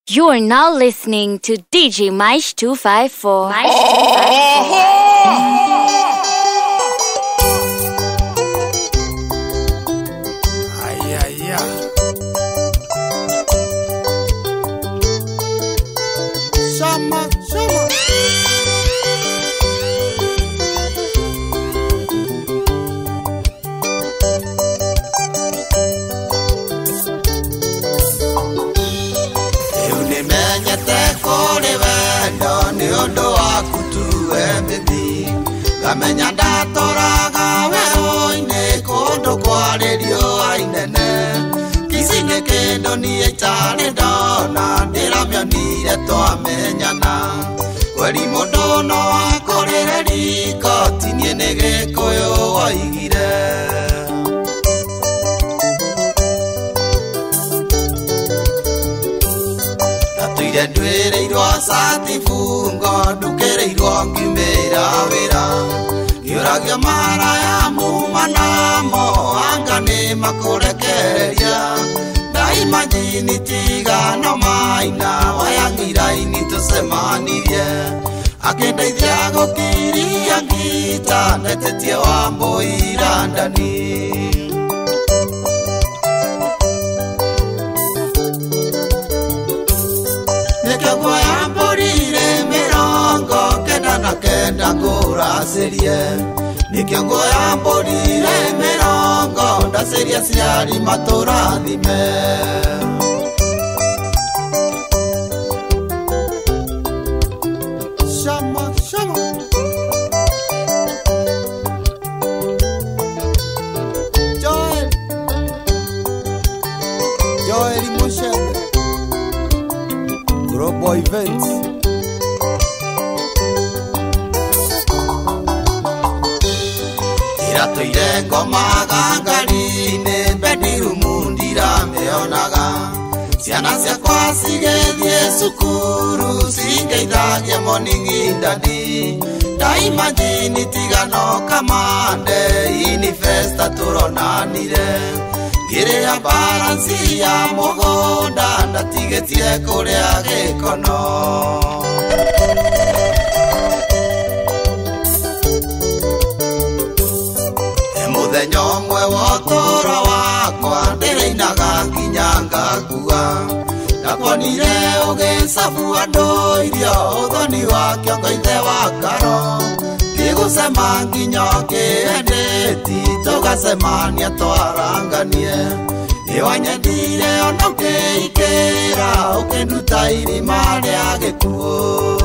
You are now listening to DJ Maish 254. Maish 254. Kamenya ndatoraga weho-inĩ kũndũ kwarĩrio ainene Kici-inĩ kĩndũ niĩ itarĩ ndona ndĩramĩonire twamenyana Weri mũndũ no akũrĩre riko ti niĩ nĩ Gĩkũyũ woigire Ndatuire nduĩrĩirwo Satifungo ndukĩrĩirwo ngiumĩra wĩra Ngĩũragio maraya muma namo anga nĩ makũrekereria Ndaima njini tigano maina wayang'ira-inĩ tũcemanirie Akĩndeithia gũkiria ngita ndetetie Wambũi Landani Nĩkĩo nguoya mbũrire mĩrongo kenda na kenda ngũracĩrie Nĩkĩo nguoya mbũrire mĩrongo ndacĩrie aciari matũrathime Shama shama Joel Mushebe Global Events Iratoire ngomaga ngari-inĩ bedroom ndiramĩonaga Ciana ciakwa cigĩthiĩ cukuru cingeithagia morning ndandi Ndaima njini tigano kamande Inifesta tũronanire Ngĩrĩa balance ya mũgũnda ndatigĩtie kũrĩa gĩkono Mũthenya ũmwe wa ũtũũro wakwa ndĩrĩinaga nginya ngakua Ndakuonire ũgĩcabu andũ irio ũthoni wa kĩongo ithe wa Karo Ngĩgũcema nginya ũkĩendeti tũgacemania twaranganie Nĩwanyendire ona ũkĩikĩra ũkĩnduta irima rĩa gĩkuũ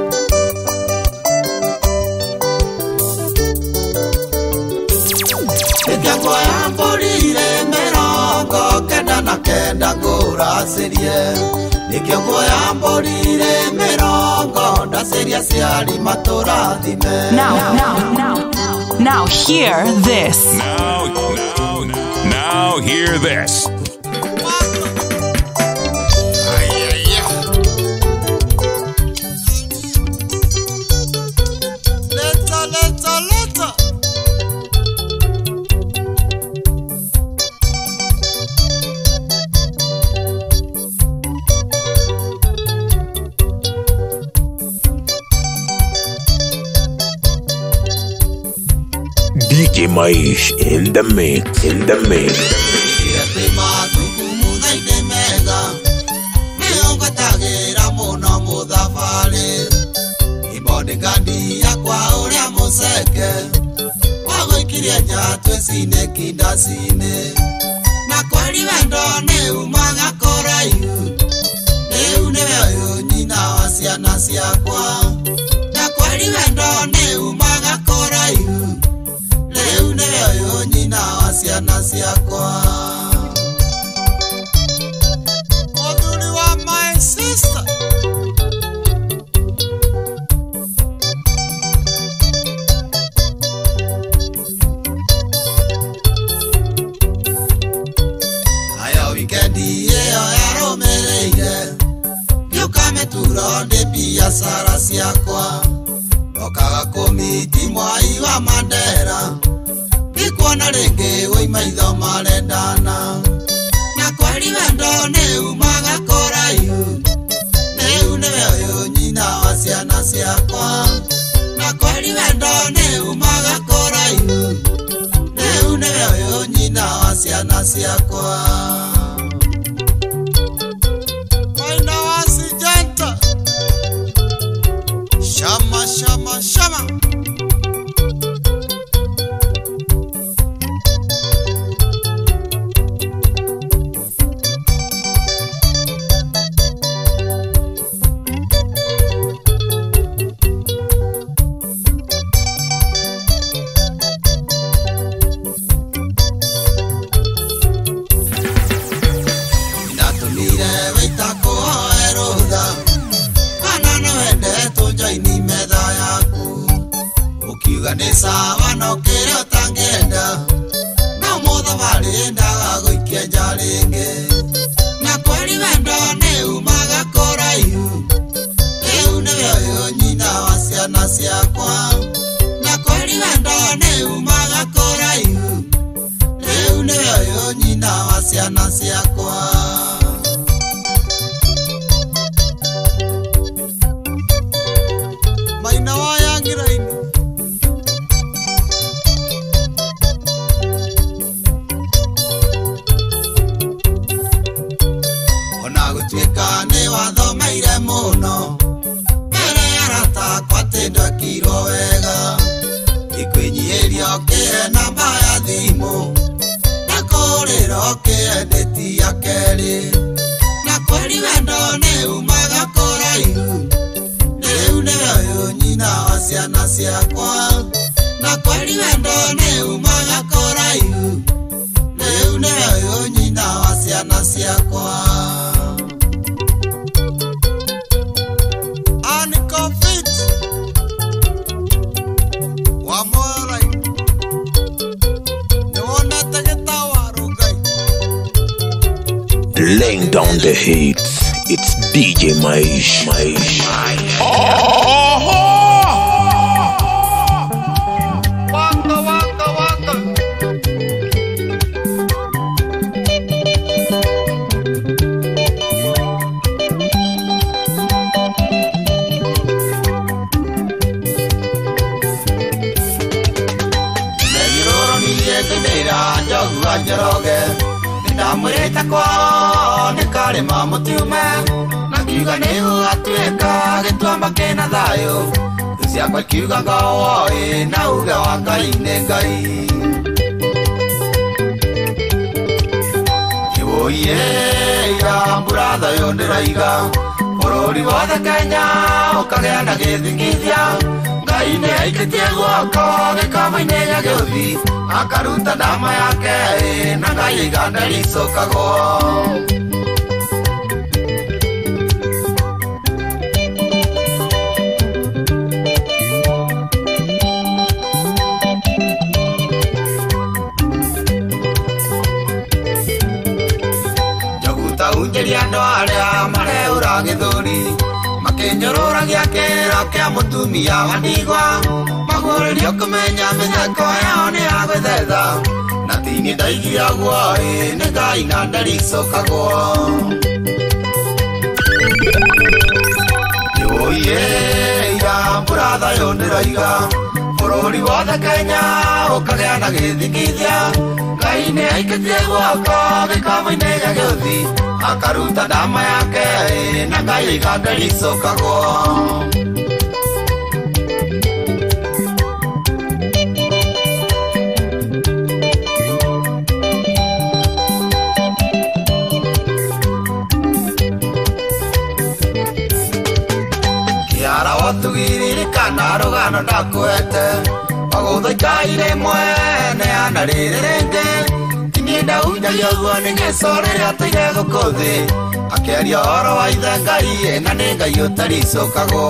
Nĩkĩo nguoya mbũrire mĩrongo kenda na kenda ngũracĩrie Nĩkĩo nguoya mbũrire mĩrongo ndacĩrie aciari matũrathime Now hear this. Now hear this. Later. DJ Maish in the mix. Bodyguardi yakwa ũrĩa mũceke wagũikirie njatũ ĩcine kindacine na kweri wendo nĩ umaga kũraihu rĩu nĩwe ũyũ nyina wa ciana ciakwa na kweri wendo nĩ umaga kũraihu rĩu nĩwe ũyũ nyina wa ciana ciakwa mũthuri wa my sister Wikendi ĩyo yarũmĩrĩire ngĩũka mĩturo ndĩ biacara ciakwa ndokaga kũmiti Mwai wa Mandera ndikuona rĩngĩ wĩ maitho marendana na kweri wendo nĩ umaga kũraihu Akiuga nĩ sawa no kĩrĩa ũtangĩenda no mũtho barĩendaga gũikia nja rĩngĩ na kweri wendo nĩ umaga kũraihu rĩu nĩwe ũyũ nyina wa ciana ciakwa na kweri wendo nĩ umaga kũraihu rĩu nĩwe ũyũ nyina wa ciana ciakwa Maina wa Yangiraini Ona gũtuĩka nĩ wathomeire mũno mbere arata kwa tĩndakirwo wega ikwĩnyihĩria ũkĩhe namba ya thimũ na kũrĩra ũkĩhe ndĩti ya kerĩ na kweri wendo nĩ umaga kũraihu rĩu nĩwe ũyũ nyina wa ciana ciakwa na kweri wendo nĩ umaga kũraihu rĩu nĩwe ũyũ nyina wa ciana ciakwa Laying down the hits, it's DJ Maish. Ndamwĩrĩte kwao nĩ karĩma mũtiume na kiuga nĩ gũgatuĩka gĩtuamba kĩna thayũ ciakwa ikiuga ngowoĩ na uge wa Ngai nĩ Ngai Nĩwũiye ira mburatha ũyũ ndĩraiga bũrũri wothe Kenya ũkagĩa na gĩthingithia Ngai nĩ aikĩtie guoko gĩkombe-inĩ gĩa gĩũthi akaruta ndama yake na Ngai iganda rĩcokagwo Njoguta unjĩria andũ arĩa mareũra gĩthũri makĩnyũrũragia kĩrĩro kĩa mũtumia wa ndigwa magũrĩrio kũmenya mĩtheko yao nĩ ya gwĩthetha na tini ndaigira guoĩ nĩ Ngai na ndaricokagwo Nĩwũiye ira mburatha ũyũ ndĩraiga bũrũri wothe Kenya ũkagĩa na gĩthingithia Ngai nĩ aikĩtie guoko gĩkombe-inĩ gĩa gĩũthi akaruta ndama yake na Ngai iganda rĩcokagwo Kiara watugiririkana rũgano ndakwete magũthaikaire ĩmwe neana rĩrĩ rĩngĩ niĩ ndaunjagia ũguo nĩ Jesũ rĩrĩa atũire gũkũ thĩ akĩaria ũhoro wa ithe Ngai na nĩ Ngai ũtaricokagwo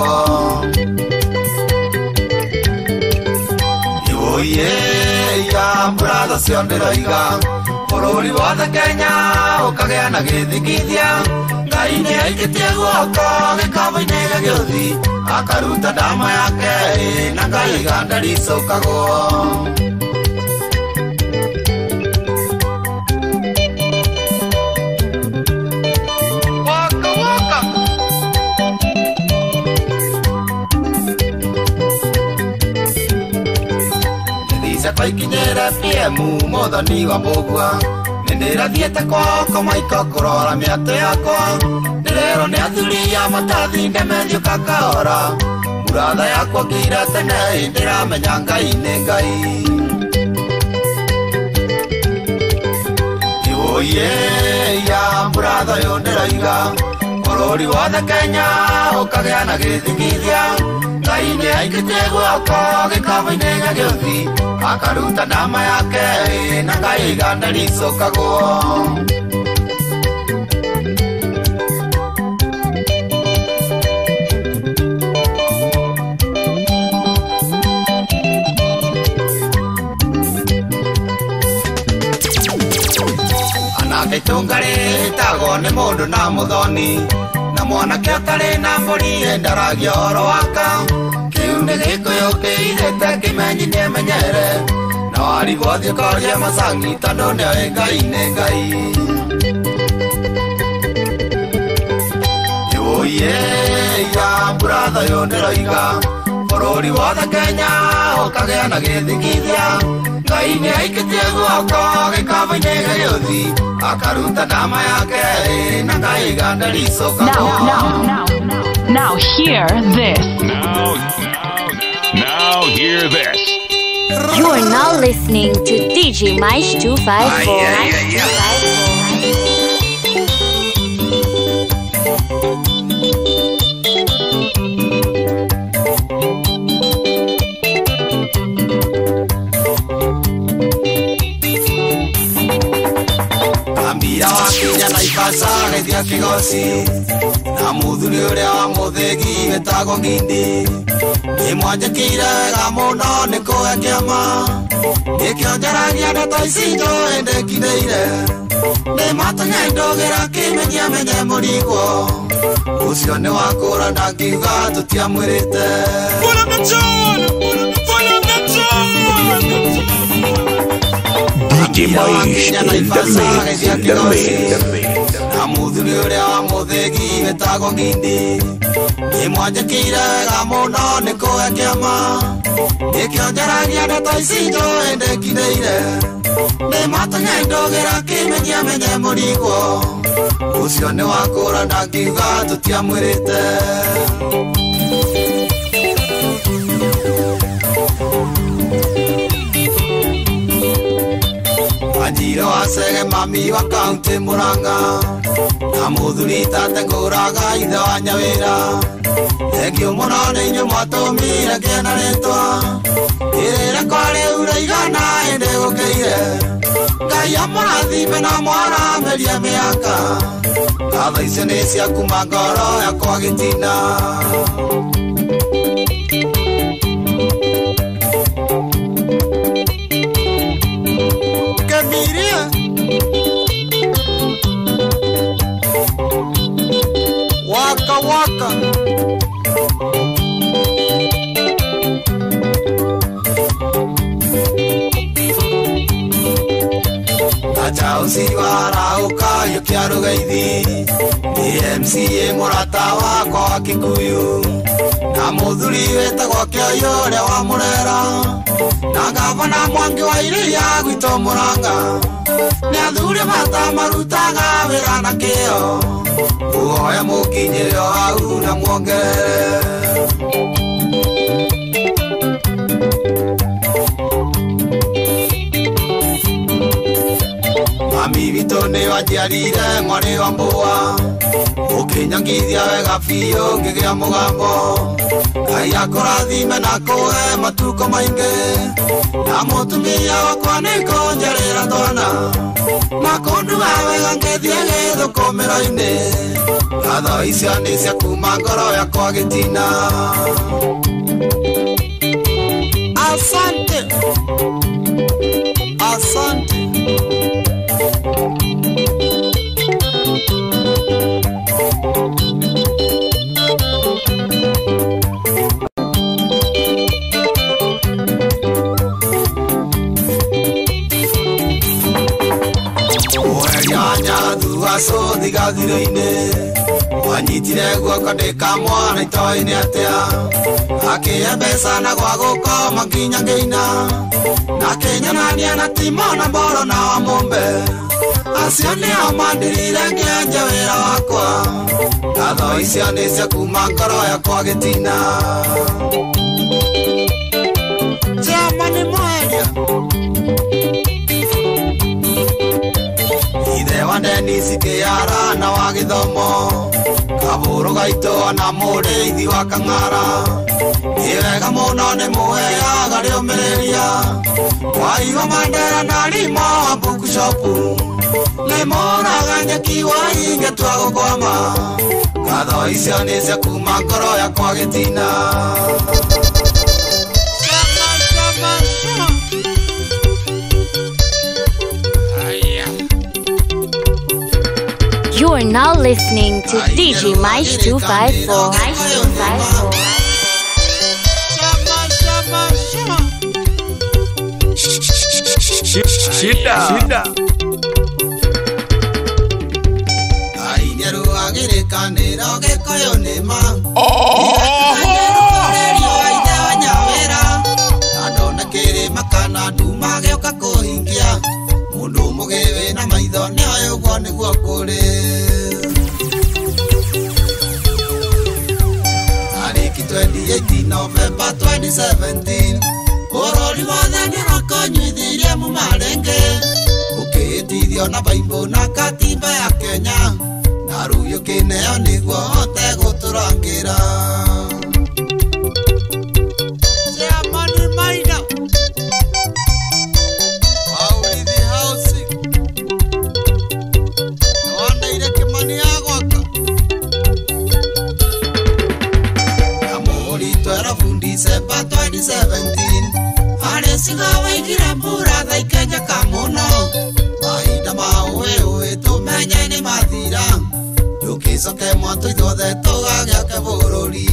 Nĩwũiye ira mburatha ũcio ndĩroiga bũrũri wothe Kenya ũkagĩa na gĩthingithia Ngai nĩ aikĩtie guoko gĩkombe-inĩ gĩa gĩũthi akaruta ndama yake na Ngai iganda rĩcokagwo Ikinyĩre PM mũthoni wa mũgua nĩndĩrathiĩte kwao maiko kũrora mĩatũ yakwa ndĩrerwo nĩ athuri a matathi ndemethiũka kahora mburatha yakwa ngĩira tene ndĩramenya Ngai nĩ Ngai Nĩwũiye ira mburatha ũyũ ndĩroiga bũrũri wothe Kenya ũkagĩa na gĩthingithia Ngai nĩ aikĩtie guoko gĩkombe-inĩ gĩa gĩũthi akaruta ndama yake na Ngai iganda rĩcokagwo ngari ĩtagwo nĩ mũndũ na mũthoni, na mwanake ũtarĩ na mbũri endaragia ũhoro waka. Kĩu nĩ gĩkũyũ kĩirĩte kĩmenyi nĩemenyere, na warigwo thiĩ ũkorie Macang'i tondũ nĩoĩ Ngai nĩ Ngai. Oye ya brother ũyũ ndĩroiga, bũrũri wothe Kenya ũkagĩa na gĩthingithia. Ngai nĩ aikĩtie guoko gĩkaba-inĩ gĩa gĩũthi, akaruta ndama yake na Ngai gandaricoka. Now hear this. Now hear this. You are now listening to DJ Maish 254. Ambia wakinya Naivasha gĩthia kĩgoci, na mũthuri ũrĩa wa mũthĩgi wĩtagwo Ngindi. Nĩmwanjĩkire wega mũno nĩ kũhe kĩama, nĩkĩo njaragia ndeto ici njũĩ ndĩkinyĩire. Nĩmatanya ndũgĩra kĩmenyia menye mũrigwo, ũcio nĩ wakũra ndakiuga tũtiamwĩrĩte. DJ Maish in the mix. Na mũthuri ũrĩa wa mũthĩgi wĩtagwo Ngindi. Nĩmwanjĩkire wega mũno nĩ kũhe kĩama, nĩkĩo njaragia ndeto ici njũĩ ndĩkinyĩire. Nĩmatanya ndũgĩra kĩmenyia menye mũrigwo, ũcio nĩ wakũra ndakiuga tũtiamwĩrĩte. Wanjiro wa Sege mami wa kaunti Murang'a, na mũthuri tate ngũraga ithe wa Nyawĩra. Thengiũ mũno nĩ inyuĩ mwatũmire kĩena rĩtwa, ĩrĩre kwa rĩu rĩigana hĩndĩ gũkĩire. Ngai amũrathime na mwaramerie mĩaka, ngatho icio nĩ cia kuma ngoro yakwa gĩtina. Waka waka Acha usiwara ukayo kia rugaithi, DMCA mũrata wakwa wa Kikuyu, na mũthuri wĩtagwo Kĩoyo ũrĩa wa Mũrera, na ngavana Mwangi wa Iria gwitũ Mũrang'a. Nĩ athuri matamαρutaga wĩra na kĩo, uhoya mũkinyĩre o hau na muongerere. Mami witũ nĩ wanjiarire mwarĩ wa mbũa, ũkĩnyangithia wega biũ ngĩgĩa mũgambo. Ngai akũrathime na kũhe matuko maingĩ, na mũtumia wakwa nĩ kũnjarĩra twana, na kũnduga wega ngĩthiĩ gĩthũkũmĩro-inĩ. Ngatho icio nĩ cia kuma ngoro yakwa gĩtina. Asante, asante. Waso thigathiro-inĩ, wanyitire guoko ndĩkamwana itoĩ-inĩ atĩa, akĩhe mbeca na gwa gũkoma nginya ngĩina, na kĩnyonania na timona mboro na wa mũmbe. Acio nĩo mandirire ngĩenje wĩra wakwa, ngatho icio nĩ cia kuma ngoro yakwa gĩtina. Jama nĩ mweria ithe wa Dennis Kĩara na wa gĩthomo, Kabũrũ gaitũ na mũrĩithi wa Kang'ara. Nĩ wega mũno nĩ mũheaga rĩũmĩrĩria, Waigua Mandera na Rimo wa bookshop, nĩ mũraga nyeki waingĩtua gũkwama. Ngatho icio nĩ cia kuma ngoro yakwa gĩtina. are now listening to DJ Maish 254. Shida. November 2017 Orori wothe nĩrakonyithirie mũmarenge ũkĩhĩtithio na Bible na katiba ya Kenya na rũĩ ũkĩneo nĩguo hote gũtũrangĩra Mani Maina Waurithi Housing Nĩwandaire Kĩmani ya gwaka December 2017 Haresiga waigire mbura thaikeja kamuno Mahinda maũĩ tũmenye nĩ mathira Njũkĩcoke mwatũ ithuothe tũgagĩake bũrũri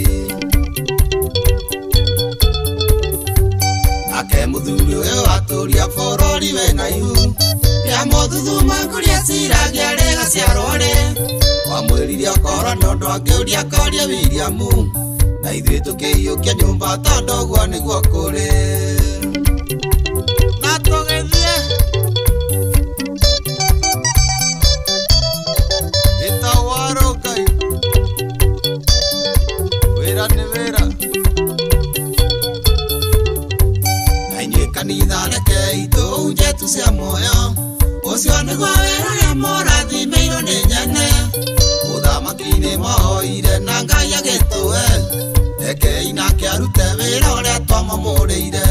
Nake mũthuri ũyũ atũria bũrũri wĩna ihu Rĩa mũthuthuma kũrĩa ciragia rĩga ciarore Wamwĩrire okoro nondũ angĩũria koria Williamu Na ithuĩ tũkĩiyũkia nyũmba tondũ ũguo nĩguo kũrĩ Na tũgĩthiĩ Gĩtawarũ Ngai Wĩra nĩ wĩra Na inyuĩ kanitha rekei tũhunjie tu cia muoyo Ũcio nĩguo wĩra ũrĩa mũrathimĩirwo nĩ Nyene Mũthamaki-nĩ moire na Ngai agĩtũhe Rekei nake arute wĩra ũrĩa twamũmũrĩire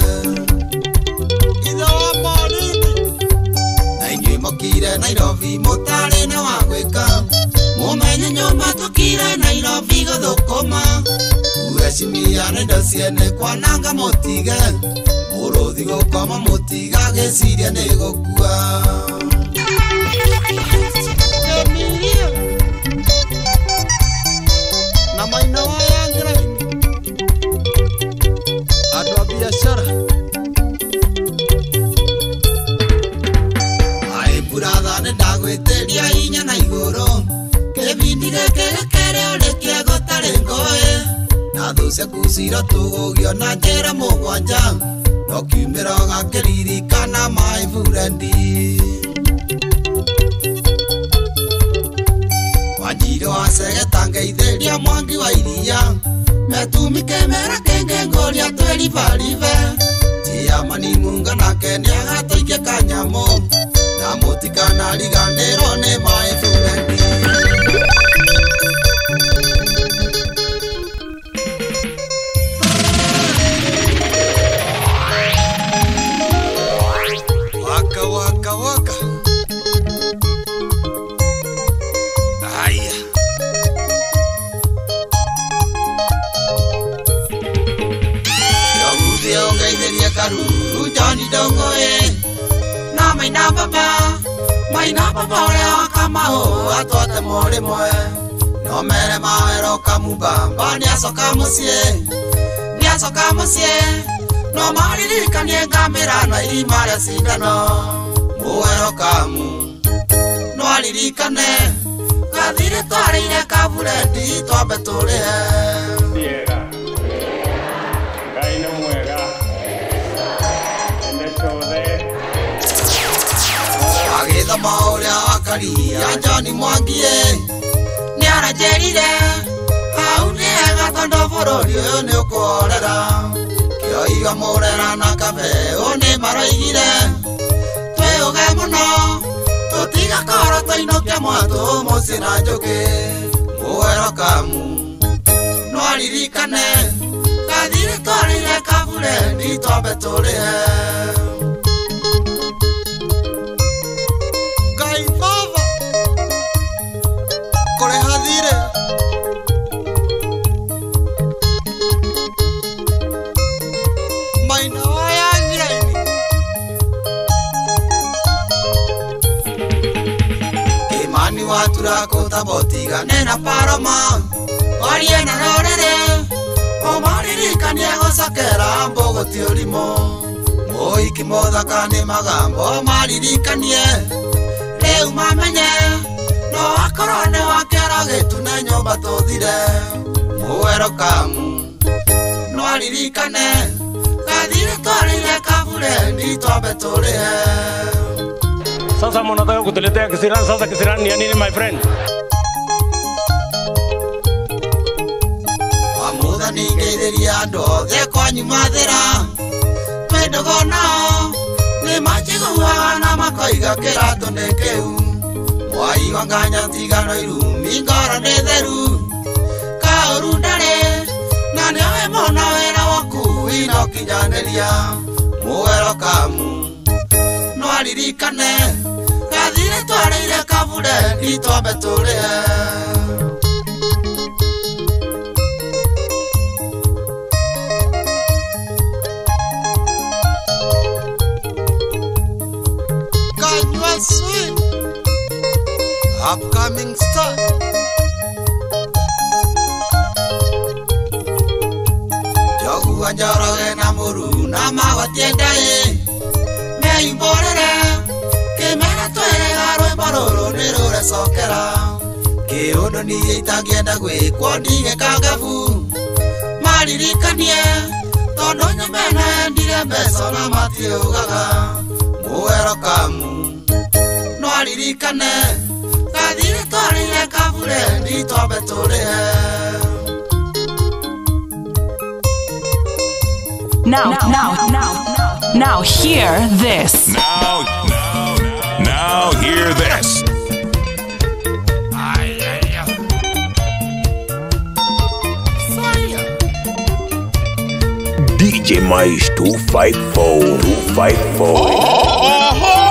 Ithe wa Morinthi Na inyuĩ mũkire Nairobi mũtarĩ na wa gwĩka Mũmenye nyũmba tũkire Nairobi gũthũkũma Tuheshimia nendo ciene kwananga mũtige Mũrũthi gũkoma mũtiga gĩciria nĩ gũkua Na Maina wa biashara Ai burada nĩ ndagwĩtĩria hinya na igũrũ Kĩbindi gĩkĩ gĩkĩrĩ ũrĩkia gũtarĩ ngũĩ Na thũ ciaku cira tũgũgio na njĩra mũgwanja No kiumĩro gakĩririkana my burendi Wanjirĩ wa Segeta ngeithĩria Mwangi wa iria Metumike mera kenge ngoria twĩribaribe Tia Mani Munga nake nĩagatũikia kanyamũ Na mũtikanariganĩrwo nĩ my burendi Waka Aya Yo ngeithĩrie Karuru Johnny Ndongoe Na Maina Baba ũrĩa wa Kamau atwate mũrĩmwe No mere mawero Kamubamba nĩacoka mũciĩ No maririkanie ngamĩra na irima rĩa cindano Mũwero Kamu No aririkane gathirĩ twarĩire kaburendi twambe tũrĩhe Ngai nĩ mwega Ende ciothe Agĩthoma ũrĩa wa Karia John Mwangi nĩaranjĩrire hau nĩ hega tondũ bũrũri ũyũ nĩ ũkũhorera Kĩoiga mũrera na Kabeu nĩ maroigire Twĩũge mũno tũtigakorwo tũinũkia mwatũ mũciĩ na njũkĩ Mũwero Kamu No aririkane gathirĩ twarĩire kaburendi twambe tũrĩhe Ngai Baba kũrĩha thirĩ Maina wa Nyiraini Kimani wa kota botiga nena paroma Oriena rorere Omaririkanie gocakera mbogo ti urimo Moiki mothaka ni magambo maririkanie Riu mamenye No akorwo ni wakera gitune nyumba tuthire Welcome No aririkane Kathire twarire kabure Ndi twambe turihe Sasa mnataka kutuletea kisirani. Sasa kisirani ni nini my friend? Wamutha ningeithiria andu othe kwanyu mathira Twendogo nao Ni machiguaga na makoiga kirato ni kiu Mwai wanganya tigano irumi ngoro ni theru Kauru ndari Na niwe mona wira waku ino kinyaneria Welcome No aririkane Kathire twarire kabure Ndi twambe turihe Kanywa swing Upcoming star Jogu anjoroge na muru Na magwatiendai Meimborere Kimena twerega rwimbo ruru nirure cokera Kiundu niĩ itakienda gwĩkwo ndigĩkangabu Maririkanie Tondu nyumena endire mbeca na matiugaga Welcome No aririkane Kathire twarire kabure Ndi twambe turihe Now hear this. Now hear this. DJ Mais 254.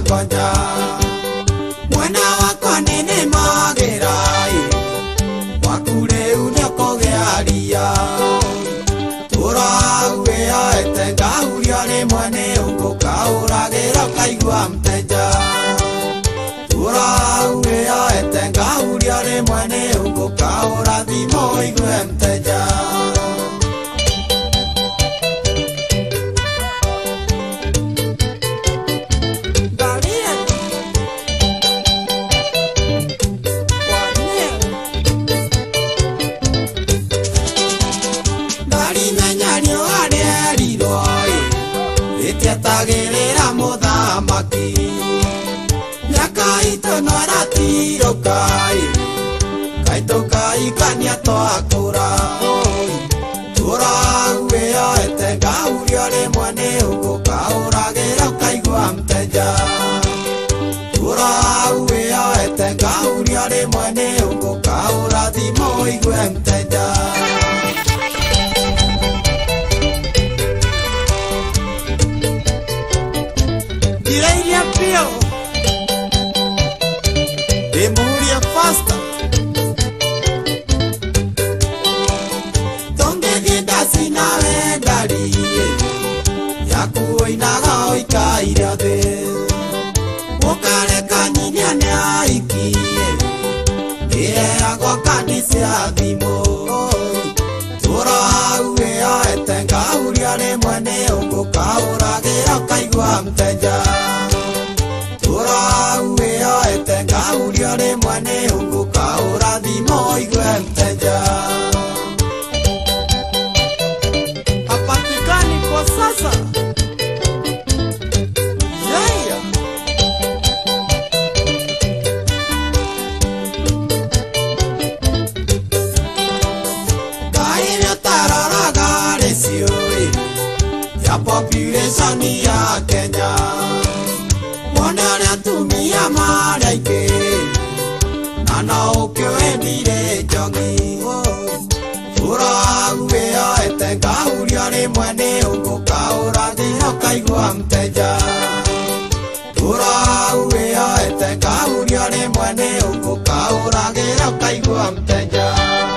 kwanja mwana wakwa nene magerai wakure unyokogea ria turawe aetenga uria ni mwene ungukauragira kaigua mteja turawe aetenga uria ni mwene ungukaura thimo igwe mteja Tagerera muthamaki nyakaito noratiro kai kaito kai kanya twakura turawe aetenga uria ni mwene ungukauragira kaigua mteja turawe aetenga uria ni mwene ungukaura thimo igwe mteja Demuria fasta Donde genda sinawe dari Yaku inaga oikaira de Okare kanyinya ne aiki Agwa kanise adimo Tura uwe aetenga uria ni mwene ungukauragira kaigua mteja Turawe aetenga uria ni mwene ungukaura thimo igwe mteja hapatikani kwa sasa yeah. Kaire tararaga resioi ya population ya Kenya Tumia maraike Nana okyo endire jogi Turawe aetenga uria ni mwene ungukaura thimo kaigua mteja Turawe aetenga uria ni mwene ungukauragira kaigua mteja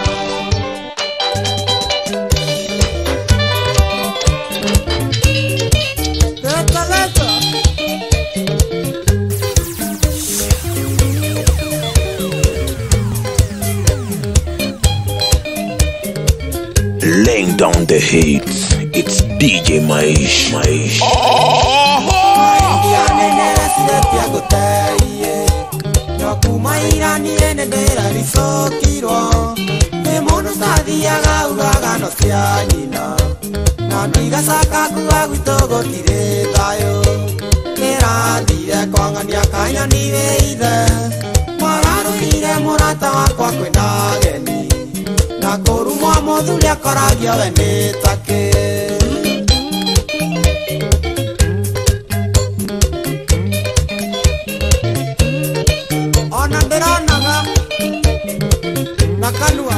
Laying down the hits, it's DJ Maish. Nakorumwa modhulia koragia wenetake Ona ndiranaga nakanua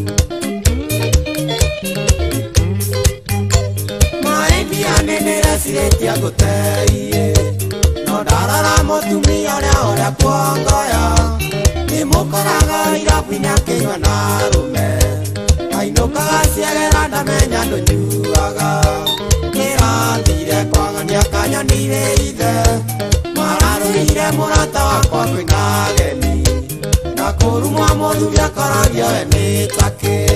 Maembi anenera siretia guteie No darara motumia oria kuongoya Nimukoraga irabu-inĩ akĩnyua na arũme Ainũkaga ciagera ndamenya ndũnyuaga Kĩrathire kwang'ania kanyonire ithe Mararũire mũrata wakwa kwĩna ageni Na kũrumwa mũthuri akoragia we nĩ takĩ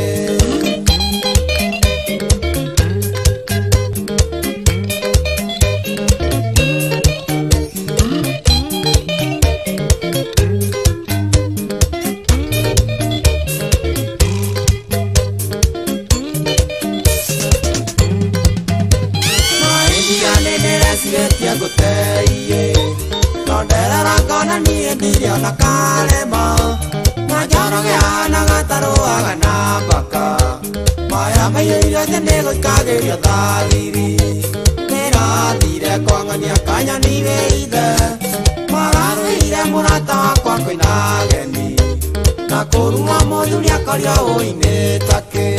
na kalema Majaro gana gataro agana baka Maya mayo tendego kageria daliri Mera dire kwangania kanya ni veide Mararu ire murata kwa kwina geni Na koruma moduli akaria oine take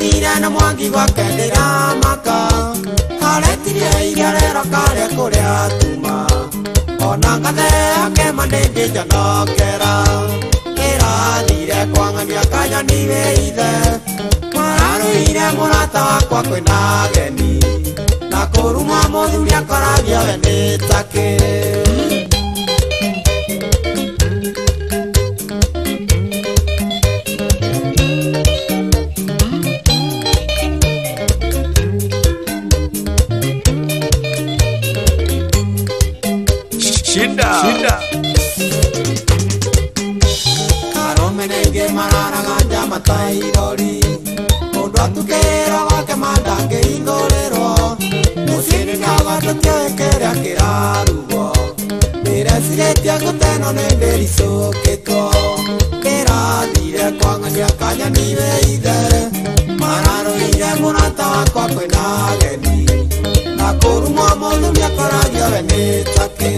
athire na mwangi gwake ndiramaka aretirie iria rero karĩa kũrĩa tuma ona ngathea kema ndĩngĩnjonokera ĩrathire kwang'ania kanyoni wĩ ithe mararũire mũrata wakwa kwĩna ageni na kũruma mũthuri akoragio we nĩ takĩ. Shinda arũme nĩngĩ mararaganja matairori mũndũ atukĩrwo gwake mandangĩhingũrĩrwo mũciĩ-inĩ ndawa tũtioĩ kĩrĩa kĩrarugwo ndĩrecirĩtie gũteno nĩ ndĩricũkĩtwo kĩrathire kwang'ania kanyoni wĩ ithe mararũire mũrata wakwa kwĩna ageni na kũrumwo mũthuri akoragio we nĩ takĩ.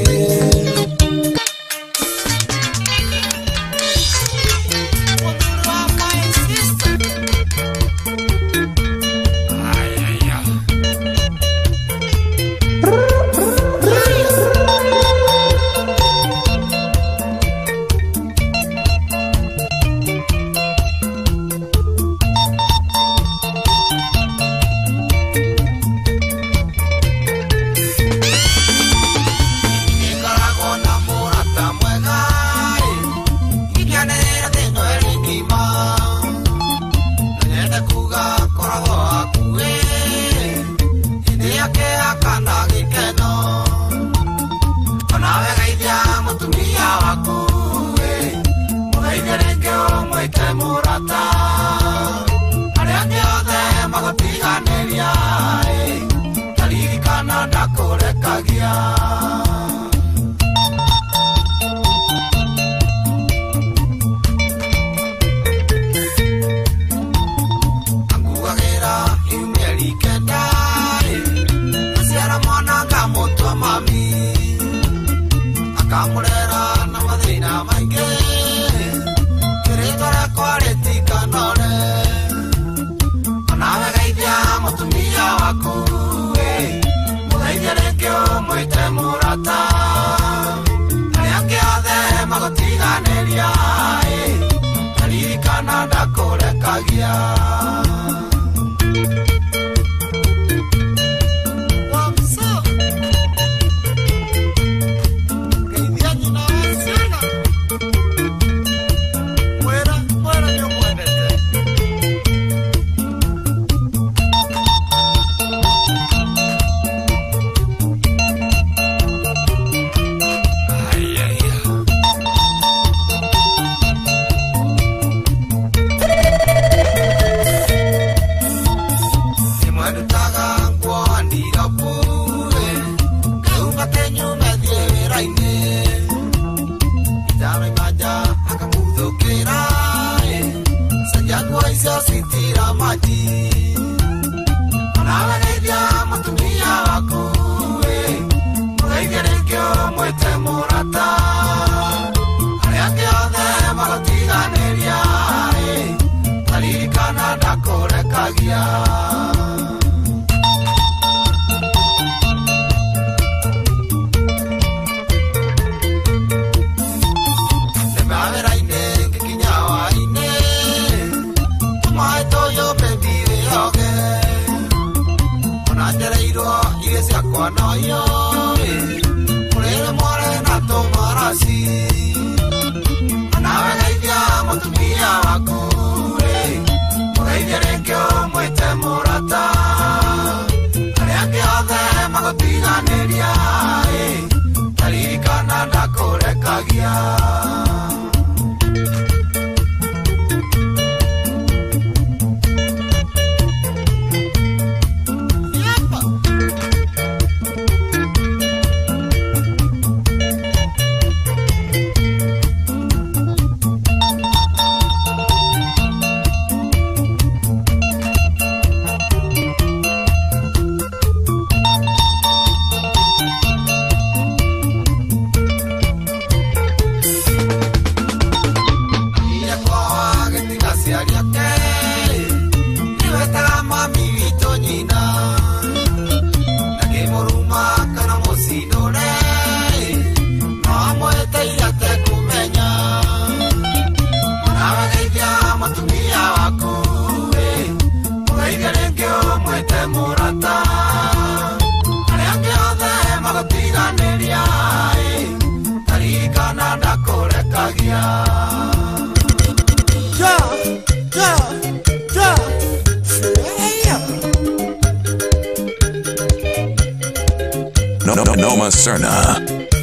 Noma Serna.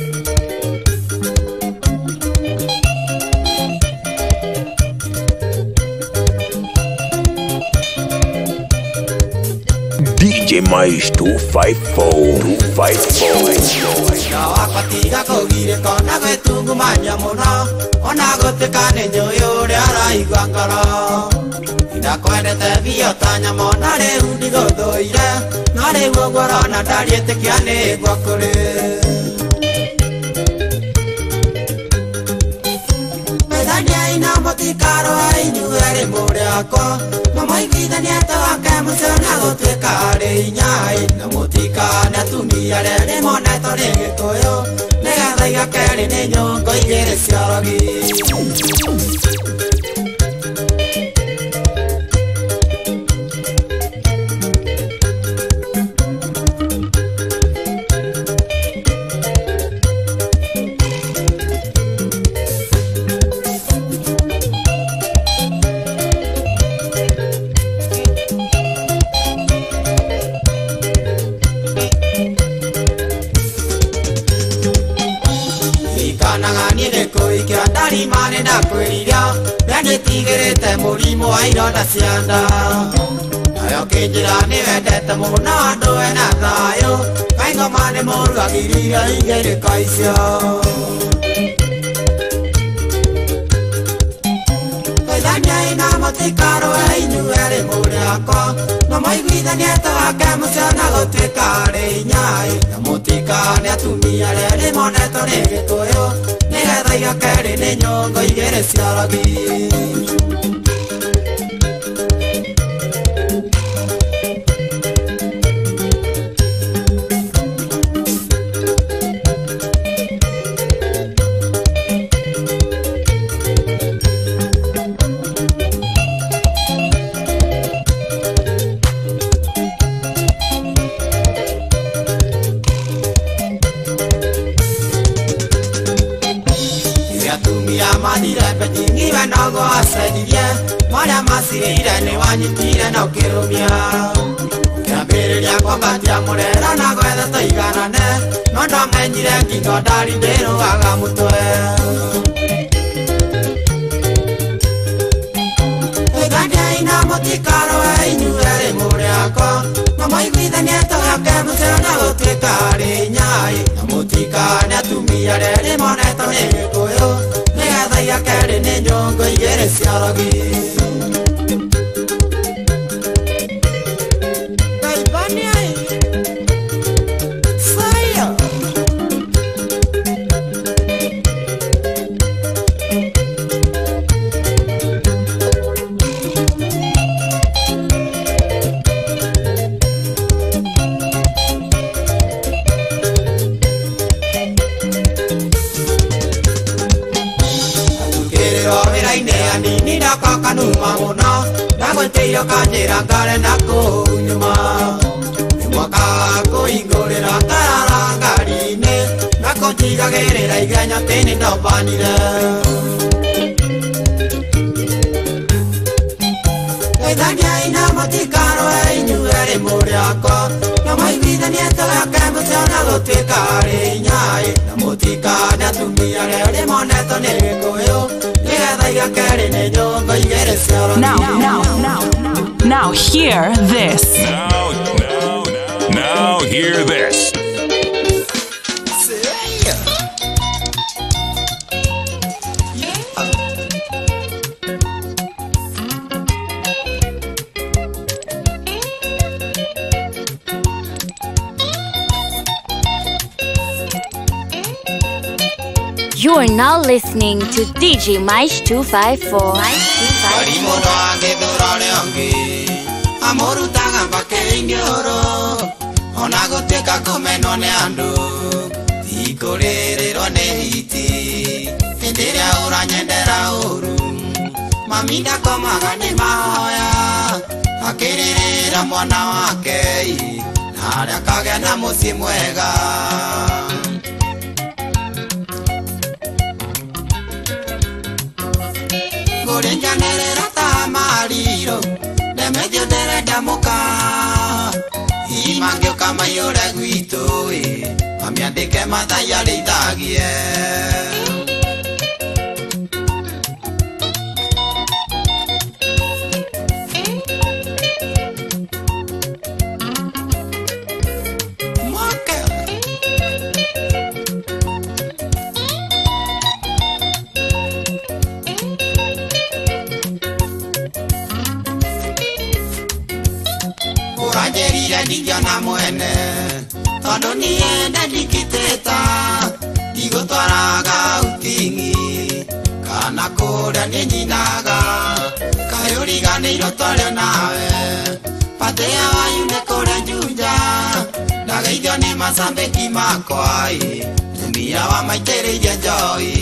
DJ Mais 254. Wakatiga kogire kona gwetungu manya muno ona gutikane nyoyo ria raigua ngoro ndakwendete biyo tanya mona riu ndiguthuire no riu ngorona ndarietikia nigwa kuri methania ina mutikaro inyuere muriako mamaiguithania tawake muciona gutuika ari inyai na mutikane atumia riri monetwo ni gikuyu nigetha igakeri ni nyongo igiri cia rogi mane na kwiriria nanitigirite murimu wa ironda cia nda nayo kinjira ni wendete muno andu ena thayu kaingoma ni murugagiriria igirika icio methania ina mutikaro inyuere muriakwa no maiguithania tawake muciona gutuika ari inyai na mutikane atumia riri monetwo ni gikuyu nigetha igakeri ni nyongo igiri cia rogi Mwana masirire ni wanyitire na ukirumia kiambiriria kwambatia murera na gwetha taiganane no ndamenyire ngingo ndari ndirugaga mutwe igania ina mutikaro inyuere muriako no maiguithanie tawake muciona gutuika ari inyai na mutikane atumia riri monetwo ni gikuyu nigetha igakeri ni nyongo igiri cia rogi kanuma muno ndagweteire kanjira ngare na kunyuma mwaka kuingurira ngarara ngari-ini na kunjigagirira igenya tini ndombanire methania ina mutikaro inyuere muriakwa no maiguithanie tawake muciona gutuika ari inyai na mutikane atumia riri monetwo ni gikuyu Now hear this. Now hear this. You are now listening to DJ Mais 254. Maminda komaga ni mahoya akirira mwana wake na akagĩa na mũciĩ mwega Gorenjanera ta mariro Demedio dere damuka Imangio kama yore guito mami andike mathaya rĩithagie. Ũranjĩrire ndingĩona mwene tondũ niĩ ndendikitĩta ndigũtwaraga utingi kana kũrĩa niĩ nyinaga kaĩ ũriganĩirwo twarĩ nawe patĩa wanyu nĩ kũrĩa Juja ndageithio nĩ macambĩki makwa mũmia wa maitĩrĩirie njohi.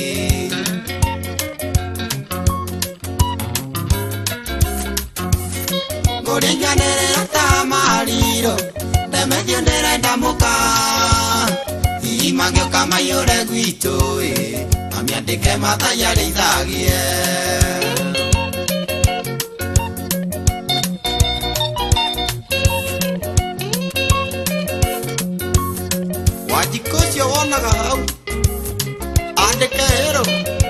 Ngũringanĩrĩra ta mariro ndemethio ndĩrenda mũka hihi mangĩũka maiyũre gwitũ mami andĩke mathaya rĩithagie. Wanjikũ ũcio wonaga hau andĩke hero.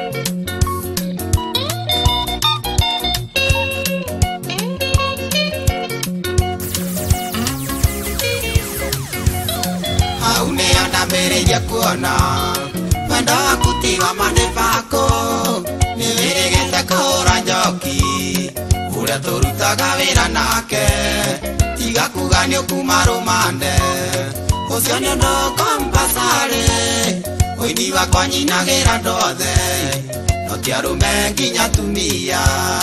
Hau nĩyo ndambĩrĩirie kuona wendo waku tiga manĩbako nĩ wĩrĩgĩte kũhũra njoki ũrĩa tũrutaga wĩra nake tiga kuga nĩ ũkuma rũmande ũcio nĩ ũndũ kompasarĩ ũini wakwa nyinagĩra ndothe no ti arũme nginya tumia.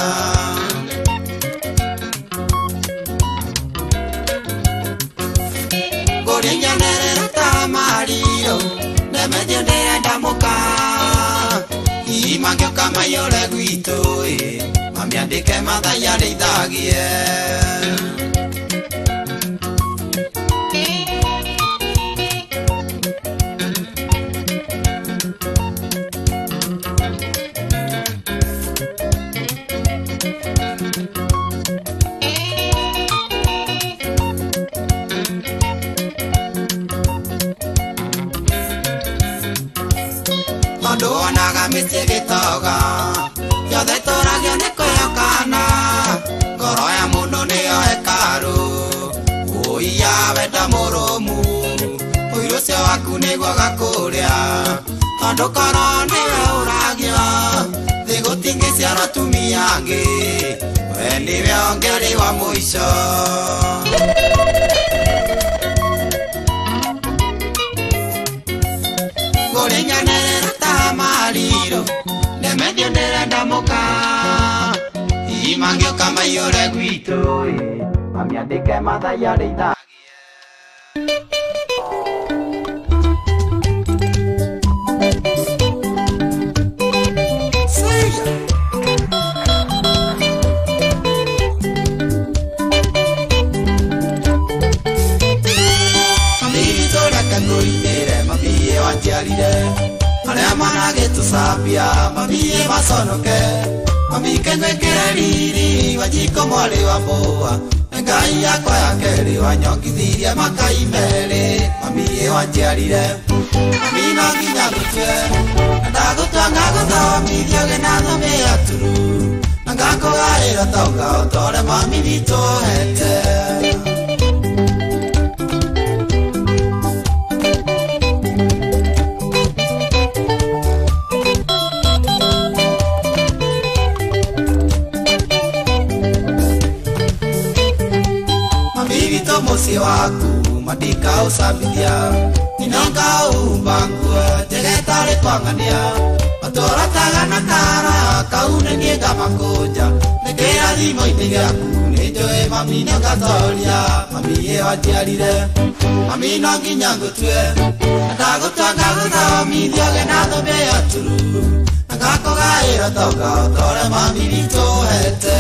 Ngũringanĩrĩra ta mariro ndemethio ndĩrenda mũka hihi mangĩũka maiyũre gwitũ mami andĩke mathaya rĩithagie. Nduonaga mĩciĩ gĩtoga yothe tũragio nĩ kwĩhokana ngoro ya mũndũ nĩyo hekarũ ũiya wenda mũrũmu ũiru ũcio waku nĩguo gakũrĩa tondũ koro nĩwe ũragio thĩ gũtingĩciarwo tumia angĩ we nĩwe ongeri wa mũico. Ngũringanĩrĩra ta mariro ndemethio ndĩrenda mũka hihi mangĩũka maiyũre gwitũ mami andĩke mathaya rĩithagie. Arĩa managĩtũcambia mamie maconoke mamike nwĩkĩre riri Wanjikũ mwarĩ wa mbũa Ngai yakwa ya kerĩ wanyongithirie makai merĩ mamie wanjiarire mami no nginya gũtue na ndagũtua ngagũthomithia gĩnathome aturu na ngakũgaĩra ta ũngahota mami witũ hete. Mũciĩ waku mandika ũcambithia ninonga umba nguo njĩgetarĩ twang'ania matũrataga na kara kau nĩ niĩ ngamakũnja nĩ kĩrathimo-inĩ gĩaku nĩ njũĩ mami nĩ ngatoria mami wanjiarire mami no nginya ngũtue ndagũtua ngagũthomithia gĩnathome aturu na ngakũgaĩra ta ũngahota ũrĩa mami witũ hete.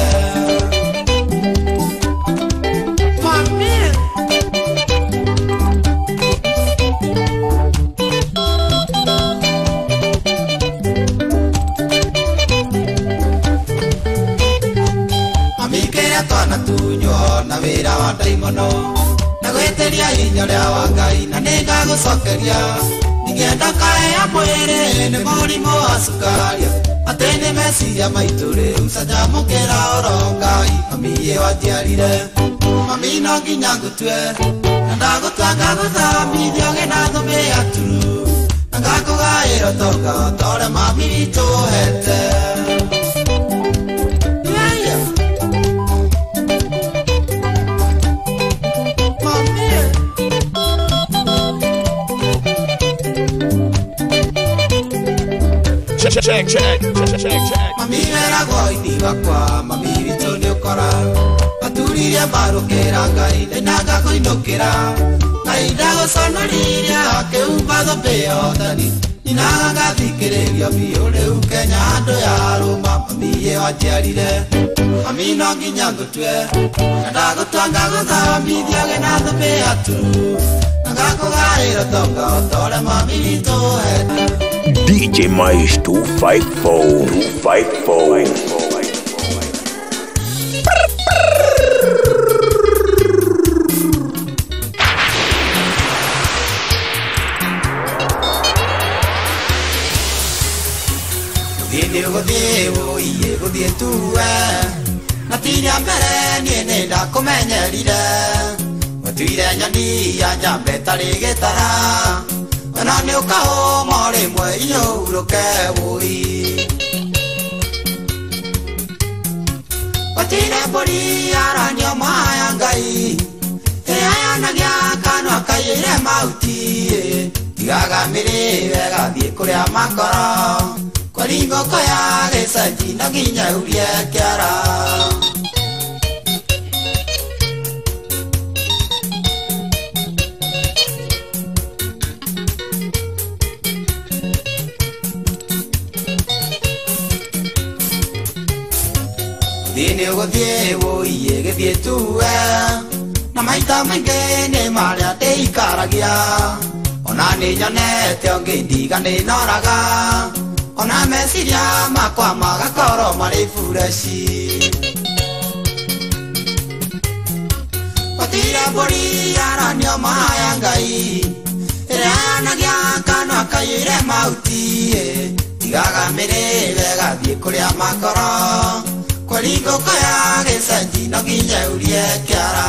Twana tunywo na wĩra wa ndaimono na gwĩtĩria Ngeria hinya ria wa Ngai na ningagucokeria ningenda kae mwiri ni murimu wa cukari atene meciria maitu riu canjamukira oro Ngai mami watiarire mami no nginya ngutue na ndagutua ngaguthamithia gina thumi aturu na ngakugaira tonga tore mami witu hete Check. Mami vera goini wakwa mami witu ni ukora aturiria barukira Ngai ninaga kuinukira Ngai ndaguconorire kiumba thombe yothani ninaga ngathikiriria biu riu Kenya andu ya ruma mami wanjiarire mami no nginya ngutue na ndagutua ngaguthamithia gina thombe aturu na ngakugaira tonga tore mami witu hete DJ Mais 254. Guthie tuwe matiria mbere nie nenda kumenyerire matuire nyoni ya njambe tari gitara ona ni ukahoma rimwe inyuruke bui matire mburi aranio maya Ngai eyanagia kanwa kaire mauti tigaga mirire gathie kuria makoro Kwaringo kaya gesanji na nginya urie kiara Dine ugothie woiye githie tuwe na maita maingi ni maria ndeikaragia ona ni nyonete ongindiga ni noraga ona meciria makwa magakorwo marĩ bureci matira mbũri aranio maya Ngai ĩrĩa yanagia kanua kaiyũire mahuti tigaga mĩrĩre gathiĩ kũrĩa makoro kũringũko ya gĩcenji no nginya urie kĩara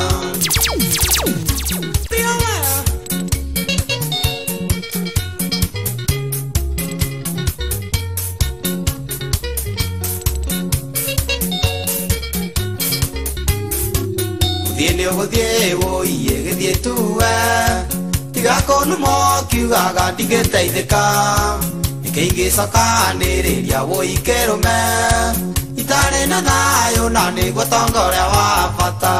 Dine ugothie woiye githie tuwe tigakonu mokiugaga ndigiteithika ikingicokanĩrĩria woi kĩrũme itarĩ na thayũ na nĩguo tonga ũrĩa wa bata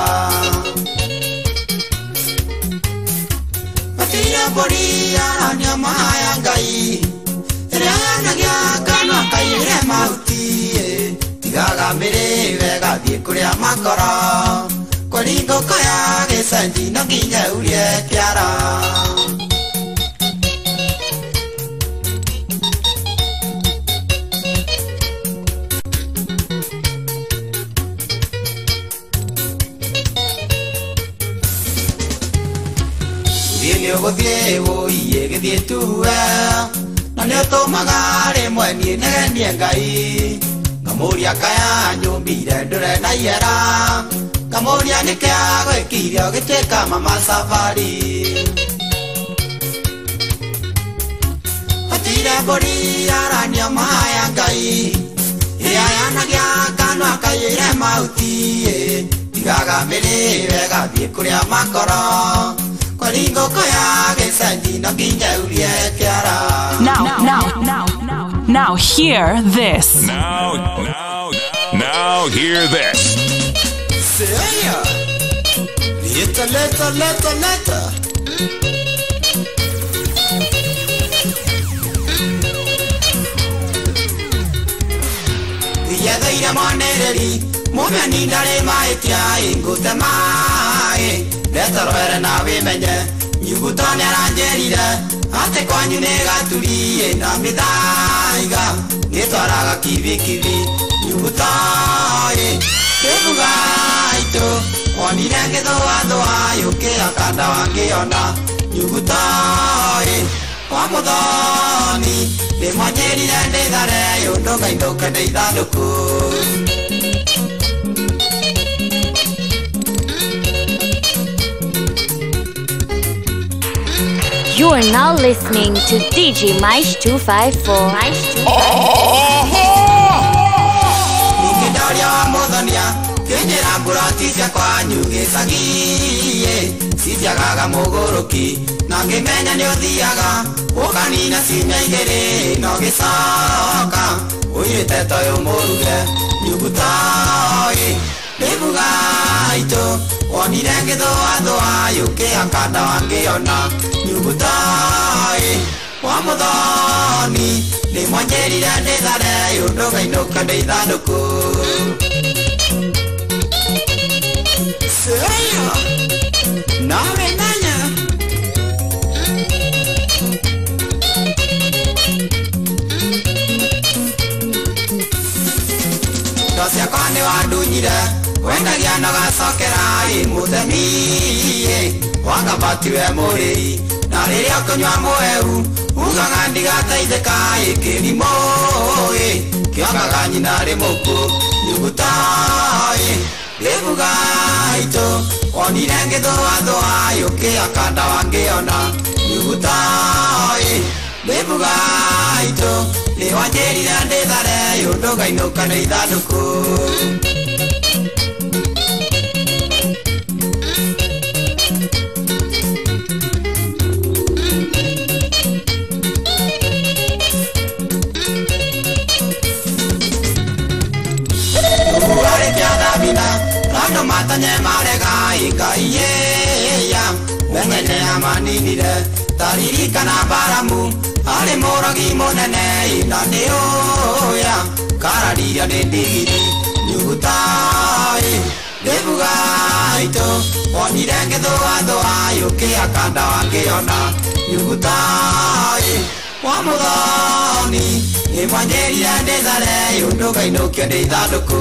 matire mbũri aranio maya Ngai ĩrĩa yanagia kanua kaiyũire mahuti tigaga mĩrĩre gathiĩ kũrĩa makoro Kwaringũko ya gĩcenji no nginya urie kĩara Dine ugothie woiye githie tuwe na nĩũtũmaga rĩmwe niĩ negenie Ngai ngamũria kaya nyũmbire ndũrenda iera Kamoria nikia gwĩkire ũgĩtuĩka mama safari Matire mbũri aranio maya Ngai ĩrĩa yanagia kanua kaiyũire mahuti tigaga mĩrĩre gathiĩ kũrĩa makoro Kwaringũko ya gĩcenji no nginya urie kĩara Now hear this. Now hear this. Seya Leta Yethaire mwanereri Mumeni ndarĩ mahĩtia ngũte maĩ Ndetorwere na wĩmenye Nyuguto nĩaranjĩrire atĩ kwanyu nĩ gaturi na mĩthaiga Nĩtwaraga kibi Nyuguto kĩbuga itũ wonire ngĩthũathũa yũkĩakanda wangĩona nyuguta wa mũthoni ndĩmwanyĩrire ndĩthare yũndũ ngainũka ndĩ ithandũkũ. You are now listening to DJ Maish 254. Ningedoria wa mũthonia kĩnjĩra mbũrati ciakwa nyugĩcagie citiagaga mũgũrũki na ngĩmenya nĩ ũthiaga ũkanina ciumia igĩrĩ na ũgĩcoka ũirĩte toyũ mũruge nyuguta ndĩbuga itũ wonire ngĩthũathũa yũkĩakanda wangĩona nyuguta wa mũthoni ndĩmwanyĩrire ndĩthare yũndũ ngainũka ndĩ ithandũkũ. Nawe nanya ciakwa nĩ wandunyire wendagia na gacokera mũthemi wangambati we mũrĩi na rĩrĩa ũkũnyua mũhehu ugaga ndigataithĩka kĩrimũ kĩongaga nyina rĩ mũkũ nyuguta ndĩbuga itũ wonire ngĩthũathũa yũkĩakanda wangĩona nyuguta ndĩbuga itũ nĩwanjĩrire ndĩthare yũndũ ngainũka ndĩ ithandũkũ. Rando matanye marega ikaiyeya Mungene amaninire taririkana baramu Ari moragi monene inaneoya Karariria nendigiri nyugutai Debuga ito Onire ngĩthũathũa yũkĩakanda wangĩona nyugutai wa mũthoni nĩmwanjĩrire ndĩthare yũndũ ngainũkia ndĩ ithandũkũ.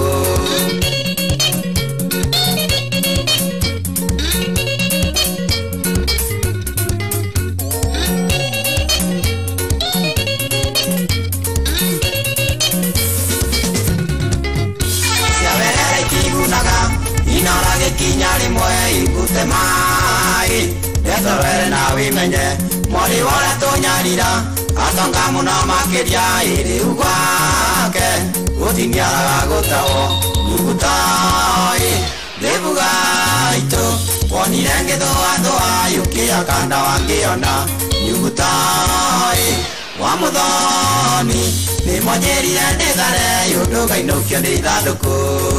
Kinya rimwe igute mai ndetowere na wimenye mwari wore tũnyarira atonga mũno makĩria ĩrĩ gwake gũtiniaraga gũtawo nyuguta ndĩbuga itũ wonire ngĩthũathũa yũkĩakanda wangĩona nyuguta wa mũthoni nĩmwanjĩrire ndĩthare yũndũ ngainũkia ndĩ ithandũkũ.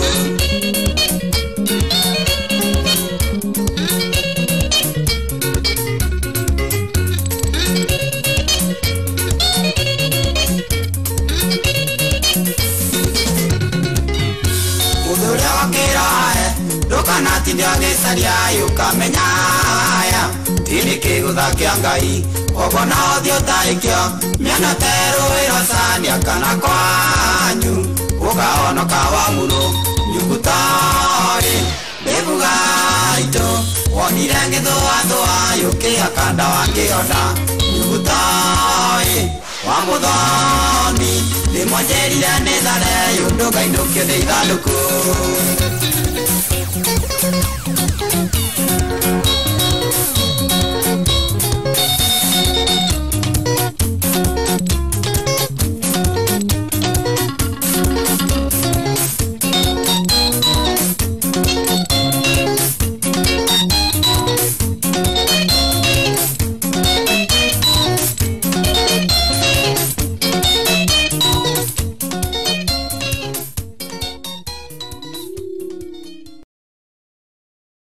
Ndio ngesaria yukamenya ya tini kiguza kia ngai obona othio taikio miana teru irosania kana kwanyu ukaonoka wa muro nyugutai ndebuga ito wonire ngĩthũathũa yũkĩakanda wangĩona nyugutai wa mũthoni nĩmwanjĩrire ndĩthare yũndũ ngainũkia ndĩ ithandũkũ.